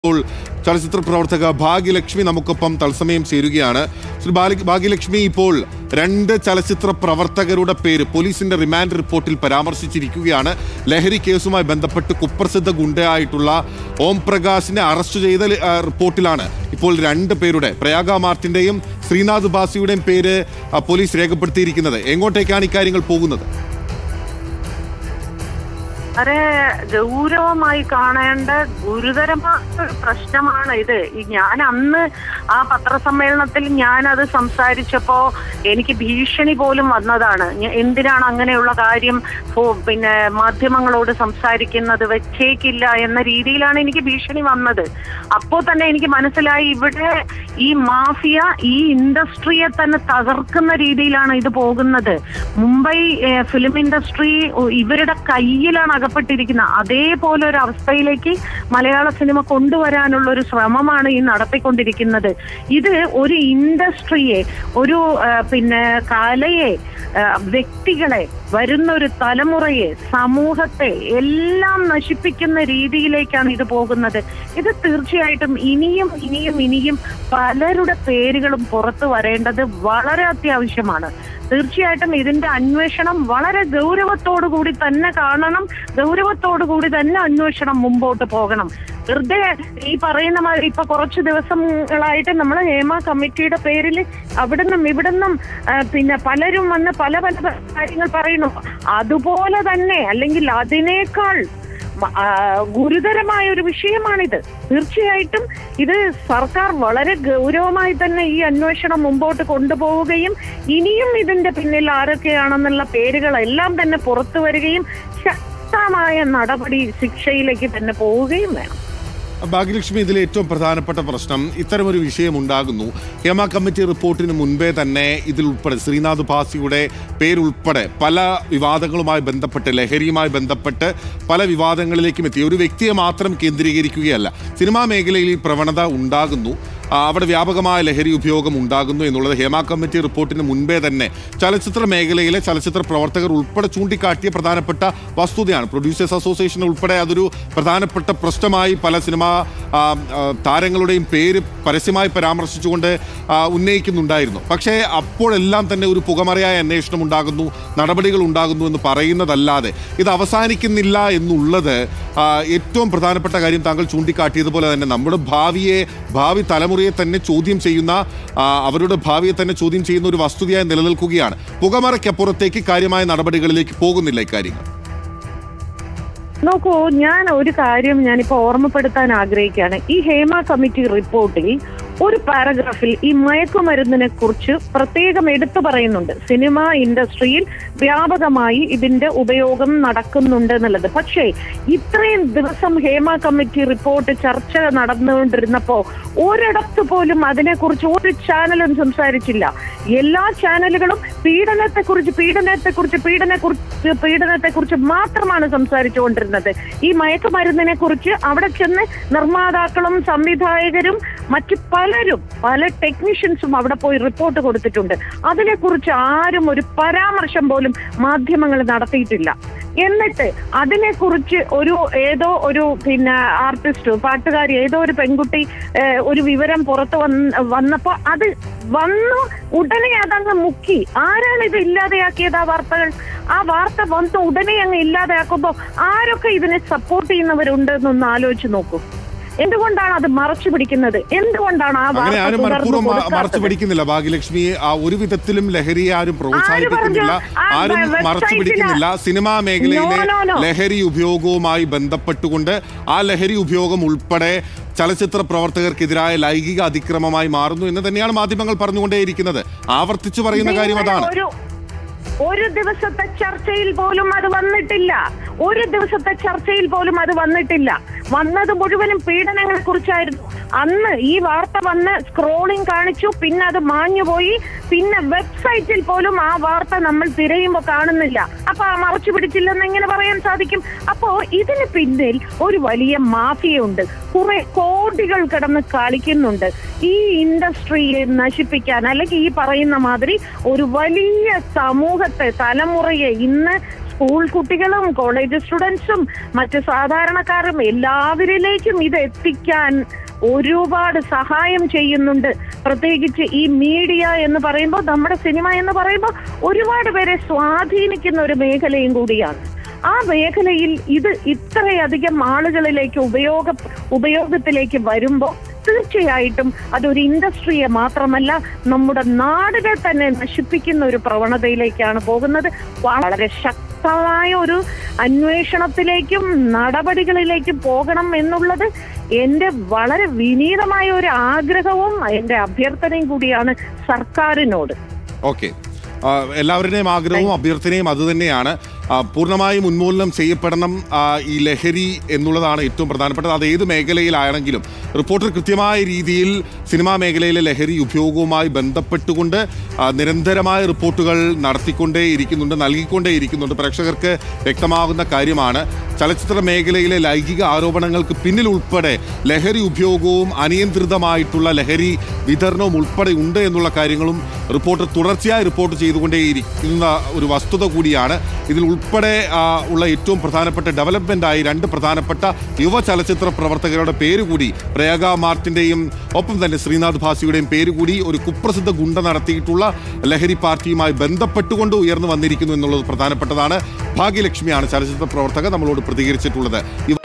ചലച്ചിത്ര പ്രവർത്തക ഭാഗ്യലക്ഷ്മി നമുക്കൊപ്പം തത്സമയം ചേരുകയാണ്. ശ്രീ ഭാഗ്യലക്ഷ്മി, ഇപ്പോൾ രണ്ട് ചലച്ചിത്ര പ്രവർത്തകരുടെ പേര് പോലീസിന്റെ റിമാൻഡ് റിപ്പോർട്ടിൽ പരാമർശിച്ചിരിക്കുകയാണ്. ലഹരി കേസുമായി ബന്ധപ്പെട്ട് കുപ്രസിദ്ധ ഗുണ്ടയായിട്ടുള്ള ഓം പ്രകാശിനെ അറസ്റ്റ് ചെയ്ത റിപ്പോർട്ടിലാണ് ഇപ്പോൾ രണ്ട് പേരുടെ, പ്രയാഗ മാർട്ടിന്റെയും ശ്രീനാഥ് ബാസിയുടെയും പേര് പോലീസ് രേഖപ്പെടുത്തിയിരിക്കുന്നത്. എങ്ങോട്ടേക്കാണ് ഇക്കാര്യങ്ങൾ പോകുന്നത്? വളരെ ഗൗരവമായി കാണേണ്ട ഗുരുതരമായ ഒരു പ്രശ്നമാണ് ഇത്. ഞാൻ അന്ന് ആ പത്രസമ്മേളനത്തിൽ ഞാനത് സംസാരിച്ചപ്പോ എനിക്ക് ഭീഷണി പോലും വന്നതാണ്. എന്തിനാണ് അങ്ങനെയുള്ള കാര്യം മാധ്യമങ്ങളോട് സംസാരിക്കുന്നത്, വെച്ചേക്കില്ല എന്ന രീതിയിലാണ് എനിക്ക് ഭീഷണി വന്നത്. അപ്പോൾ തന്നെ എനിക്ക് മനസ്സിലായി, ഇവിടെ ഈ മാഫിയ ഈ ഇൻഡസ്ട്രിയെ തന്നെ തകർക്കുന്ന രീതിയിലാണ് ഇത് പോകുന്നത്. മുംബൈ ഫിലിം ഇൻഡസ്ട്രി ഇവരുടെ കയ്യിലാണ് അകപ്പെട്ടിരിക്കുന്നത്. അതേപോലെ ഒരു അവസ്ഥയിലേക്ക് മലയാള സിനിമ കൊണ്ടുവരാനുള്ള ഒരു ശ്രമമാണ് ഈ നടത്തിക്കൊണ്ടിരിക്കുന്നത്. ഇത് ഒരു ഇൻഡസ്ട്രിയെ, ഒരു കലയെ, വ്യക്തികളെ, വരുന്ന ഒരു തലമുറയെ, സമൂഹത്തെ എല്ലാം നശിപ്പിക്കുന്ന രീതിയിലേക്കാണ് ഇത് പോകുന്നത്. ഇത് തീർച്ചയായിട്ടും ഇനിയും പലരുടെ പേരുകളും പുറത്തു വരേണ്ടത് വളരെ അത്യാവശ്യമാണ്. തീർച്ചയായിട്ടും ഇതിന്റെ അന്വേഷണം വളരെ ഗൗരവത്തോടു കൂടി തന്നെ കാണണം, ഗൗരവത്തോടു കൂടി തന്നെ അന്വേഷണം മുമ്പോട്ട് പോകണം. വെറുതെ ഈ പറയുന്ന മാതിരി ഇപ്പൊ കുറച്ചു ദിവസങ്ങളായിട്ട് നമ്മൾ ഹേമ കമ്മിറ്റിയുടെ പേരിൽ അവിടുന്നും ഇവിടുന്നും പലരും വന്ന് പല കാര്യങ്ങൾ പറയുന്നു. അതുപോലെ തന്നെ അല്ലെങ്കിൽ അതിനേക്കാൾ ഗുരുതരമായ ഒരു വിഷയമാണിത്. തീർച്ചയായിട്ടും ഇത് സർക്കാർ വളരെ ഗൗരവമായി തന്നെ ഈ അന്വേഷണം മുമ്പോട്ട് കൊണ്ടുപോവുകയും ഇനിയും ഇതിന്റെ പിന്നിൽ ആരൊക്കെയാണെന്നുള്ള പേരുകളെല്ലാം തന്നെ പുറത്തു വരികയും ശക്തമായ നടപടി, ശിക്ഷയിലേക്ക് തന്നെ പോവുകയും വേണം. ഭാഗ്യലക്ഷ്മി, ഇതിലെ ഏറ്റവും പ്രധാനപ്പെട്ട പ്രശ്നം ഇത്തരമൊരു വിഷയം ഉണ്ടാകുന്നു. ഹേമ കമ്മിറ്റി റിപ്പോർട്ടിന് മുൻപേ തന്നെ ഇതിലുൾപ്പെടെ ശ്രീനാഥ് ബാസിയുടെ പേരുൾപ്പെടെ പല വിവാദങ്ങളുമായി ബന്ധപ്പെട്ട്, ലഹരിയുമായി ബന്ധപ്പെട്ട് പല വിവാദങ്ങളിലേക്കും എത്തി. ഒരു വ്യക്തിയെ മാത്രം കേന്ദ്രീകരിക്കുകയല്ല, സിനിമാ മേഖലയിൽ ഈ പ്രവണത ഉണ്ടാകുന്നു, അവിടെ വ്യാപകമായ ലഹരി ഉപയോഗം ഉണ്ടാകുന്നു എന്നുള്ളത് ഹേമ കമ്മിറ്റി റിപ്പോർട്ടിന് മുൻപേ തന്നെ ചലച്ചിത്ര മേഖലയിലെ ചലച്ചിത്ര പ്രവർത്തകർ ഉൾപ്പെടെ ചൂണ്ടിക്കാട്ടിയ പ്രധാനപ്പെട്ട വസ്തുതയാണ്. പ്രൊഡ്യൂസേഴ്സ് അസോസിയേഷൻ ഉൾപ്പെടെ അതൊരു പ്രധാനപ്പെട്ട പ്രശ്നമായി പല സിനിമാ താരങ്ങളുടെയും പേര് പരസ്യമായി പരാമർശിച്ചുകൊണ്ട് ഉന്നയിക്കുന്നുണ്ടായിരുന്നു. പക്ഷേ അപ്പോഴെല്ലാം തന്നെ ഒരു പുകമറയായ അന്വേഷണം ഉണ്ടാകുന്നു, നടപടികൾ ഉണ്ടാകുന്നു എന്ന് പറയുന്നതല്ലാതെ ഇത് അവസാനിക്കുന്നില്ല എന്നുള്ളത് ഏറ്റവും പ്രധാനപ്പെട്ട കാര്യം. താങ്കൾ ചൂണ്ടിക്കാട്ടിയതുപോലെ തന്നെ നമ്മുടെ ഭാവി തലമുറയെ തന്നെ ചോദ്യം ചെയ്യുന്ന, അവരുടെ ഭാവിയെ തന്നെ ചോദ്യം ചെയ്യുന്ന ഒരു വസ്തുതയായി നിലനിൽക്കുകയാണ്. പുകമറയ്ക്കപ്പുറത്തേക്ക് കാര്യമായ നടപടികളിലേക്ക് പോകുന്നില്ല ഇക്കാര്യങ്ങൾ. നോക്കൂ, ഞാൻ ഒരു കാര്യം ഞാനിപ്പോ ഓർമ്മപ്പെടുത്താൻ ആഗ്രഹിക്കുകയാണ്. ഈ ഹേമ കമ്മിറ്റി റിപ്പോർട്ടിൽ ഒരു പാരഗ്രാഫിൽ ഈ മയക്കുമരുന്നിനെ കുറിച്ച് പ്രത്യേകം എടുത്തു പറയുന്നുണ്ട്. സിനിമ ഇൻഡസ്ട്രിയിൽ വ്യാപകമായി ഇതിന്റെ ഉപയോഗം നടക്കുന്നുണ്ട് എന്നുള്ളത്. പക്ഷേ ഇത്രയും ദിവസം ഹേമ കമ്മിറ്റി റിപ്പോർട്ട് ചർച്ച നടന്നുകൊണ്ടിരുന്നപ്പോ ഒരിടത്ത് പോലും അതിനെക്കുറിച്ച് ഒരു ചാനലും സംസാരിച്ചില്ല. എല്ലാ ചാനലുകളും പീഡനത്തെക്കുറിച്ച് മാത്രമാണ് സംസാരിച്ചുകൊണ്ടിരുന്നത്. ഈ മയക്കുമരുന്നിനെ കുറിച്ച് അവിടെ ചെന്ന് നിർമ്മാതാക്കളും സംവിധായകരും മറ്റു പല ടെക്നീഷ്യൻസും അവിടെ പോയി റിപ്പോർട്ട് കൊടുത്തിട്ടുണ്ട്. അതിനെക്കുറിച്ച് ആരും ഒരു പരാമർശം പോലും മാധ്യമങ്ങൾ നടത്തിയിട്ടില്ല. എന്നിട്ട് അതിനെക്കുറിച്ച് ഏതോ ഒരു ആർട്ടിസ്റ്റ്, പാട്ടുകാരി, ഏതോ ഒരു പെൺകുട്ടി ഒരു വിവരം പുറത്ത് വന്നപ്പോ അത് വന്നു ഉടനെ അതങ്ങ് മുക്കി. ആരാണ് ഇത് ഇല്ലാതെയാക്കിയത്? ആ വാർത്ത വന്ന് ഉടനെ അങ്ങ് ഇല്ലാതെയാക്കുമ്പോ ആരൊക്കെ ഇതിനെ സപ്പോർട്ട് ചെയ്യുന്നവരുണ്ട് എന്നൊന്ന് ആലോചിച്ച് നോക്കൂ. എന്തുകൊണ്ടാണ് അത് മറച്ചു പിടിക്കുന്നത്? എന്തുകൊണ്ടാണ് ആ മറച്ചു പിടിക്കുന്നില്ല? ഭാഗ്യലക്ഷ്മി, ഒരു വിധത്തിലും ലഹരിയെ ആരും പ്രോത്സാഹിപ്പിക്കുന്നില്ല, ആരും മറച്ചു പിടിക്കുന്നില്ല. സിനിമാ മേഖലയിലെ ലഹരി ഉപയോഗവുമായി ബന്ധപ്പെട്ടുകൊണ്ട് ആ ലഹരി ഉപയോഗം ഉൾപ്പെടെ ചലച്ചിത്ര പ്രവർത്തകർക്കെതിരായ ലൈംഗിക അതിക്രമമായി മാറുന്നു എന്ന് തന്നെയാണ് മാധ്യമങ്ങൾ പറഞ്ഞുകൊണ്ടേയിരിക്കുന്നത്. ആവർത്തിച്ചു പറയുന്ന കാര്യം അതാണ്. ഒരു ദിവസത്തെ ചർച്ചയിൽ പോലും അത് വന്നിട്ടില്ല. വന്നത് മുഴുവനും പീഡനങ്ങളെ കുറിച്ചായിരുന്നു. അന്ന് ഈ വാർത്ത വന്ന് സ്ക്രോളിംഗ് കാണിച്ചു, പിന്നെ അത് മാഞ്ഞുപോയി. പിന്നെ വെബ്സൈറ്റിൽ പോലും ആ വാർത്ത നമ്മൾ തിരയുമ്പോൾ കാണുന്നില്ല. അപ്പൊ ആ മറച്ചു പിടിച്ചില്ലെന്ന് എങ്ങനെ പറയാൻ സാധിക്കും? അപ്പോ ഇതിന് പിന്നിൽ ഒരു വലിയ മാഫിയുണ്ട്, കുറെ കോടികൾ കിടന്ന് കളിക്കുന്നുണ്ട് ഈ ഇൻഡസ്ട്രിയെ നശിപ്പിക്കാൻ. അല്ലെങ്കിൽ ഈ പറയുന്ന മാതിരി ഒരു വലിയ സമൂഹത്തെ, തലമുറയെ ഇന്ന് സ്കൂൾ കുട്ടികളും കോളേജ് സ്റ്റുഡൻസും മറ്റ് സാധാരണക്കാരും എല്ലാവരിലേക്കും ഇത് എത്തിക്കാൻ ഒരുപാട് സഹായം ചെയ്യുന്നുണ്ട്. പ്രത്യേകിച്ച് ഈ മീഡിയ എന്ന് പറയുമ്പോൾ, നമ്മുടെ സിനിമ എന്ന് പറയുമ്പോൾ ഒരുപാട് പേരെ സ്വാധീനിക്കുന്ന ഒരു മേഖലയും കൂടിയാണ്. ആ മേഖലയിൽ ഇത് ഇത്രയധികം ആളുകളിലേക്ക് ഉപയോഗത്തിലേക്ക് വരുമ്പോൾ തീർച്ചയായിട്ടും അതൊരു ഇൻഡസ്ട്രിയെ മാത്രമല്ല നമ്മുടെ നാടിനെ തന്നെ നശിപ്പിക്കുന്ന ഒരു പ്രവണതയിലേക്കാണ് പോകുന്നത്. വളരെ ശക്തമായ ഒരു അന്വേഷണത്തിലേക്കും നടപടികളിലേക്കും പോകണം എന്നുള്ളത് എന്റെ വളരെ വിനീതമായ ഒരു ആഗ്രഹവും എന്റെ അഭ്യർത്ഥനയും കൂടിയാണ് സർക്കാരിനോട്. ഓക്കെ, എല്ലാവരുടെയും ആഗ്രഹവും അഭ്യർത്ഥനയും അതുതന്നെയാണ്. പൂർണ്ണമായും ഉന്മൂലനം ചെയ്യപ്പെടണം ഈ ലഹരി എന്നുള്ളതാണ് ഏറ്റവും പ്രധാനപ്പെട്ടത്. അത് ഏത് മേഖലയിലാണെങ്കിലും റിപ്പോർട്ടർ കൃത്യമായ രീതിയിൽ സിനിമാ മേഖലയിലെ ലഹരി ഉപയോഗവുമായി ബന്ധപ്പെട്ടുകൊണ്ട് നിരന്തരമായ റിപ്പോർട്ടുകൾ നടത്തിക്കൊണ്ടേയിരിക്കുന്നുണ്ട്, നൽകിക്കൊണ്ടേയിരിക്കുന്നുണ്ട്. പ്രേക്ഷകർക്ക് വ്യക്തമാകുന്ന കാര്യമാണ്, ചലച്ചിത്ര മേഖലയിലെ ലൈംഗിക ആരോപണങ്ങൾക്ക് പിന്നിൽ ഉൾപ്പെടെ ലഹരി ഉപയോഗവും അനിയന്ത്രിതമായിട്ടുള്ള ലഹരി വിതരണവും ഉൾപ്പെടെ ഉണ്ട് എന്നുള്ള കാര്യങ്ങളും റിപ്പോർട്ടർ തുടർച്ചയായി റിപ്പോർട്ട് ചെയ്തുകൊണ്ടേയിരിക്കുന്ന ഒരു വസ്തുത കൂടിയാണ്. ഇതിൽ ഉൾപ്പെടെ ഉള്ള ഏറ്റവും പ്രധാനപ്പെട്ട ഡെവലപ്മെൻ്റായി 2 പ്രധാനപ്പെട്ട യുവ ചലച്ചിത്ര പ്രവർത്തകരുടെ പേര് കൂടി, പ്രയാഗ മാർട്ടിൻ്റെയും ഒപ്പം തന്നെ ശ്രീനാഥ് ഭാസിയുടെയും പേര് കൂടി ഒരു കുപ്രസിദ്ധ ഗുണ്ട നടത്തിയിട്ടുള്ള ലഹരി പാർട്ടിയുമായി ബന്ധപ്പെട്ടുകൊണ്ട് ഉയർന്നു വന്നിരിക്കുന്നു എന്നുള്ളത് പ്രധാനപ്പെട്ടതാണ്. ഭാഗ്യലക്ഷ്മിയാണ് ചലച്ചിത്ര പ്രവർത്തക നമ്മളോട് പ്രതികരിച്ചിട്ടുള്ളത്.